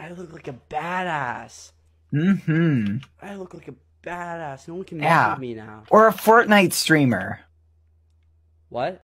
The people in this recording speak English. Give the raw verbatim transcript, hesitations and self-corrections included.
I look like a badass. Mm-hmm. I look like a badass. No one can mess Yeah. with me now. Or a Fortnite streamer. What?